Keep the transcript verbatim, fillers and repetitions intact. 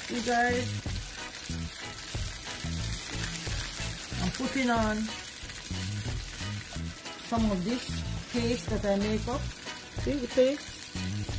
See guys, I'm putting on some of this paste that I make up. See the paste?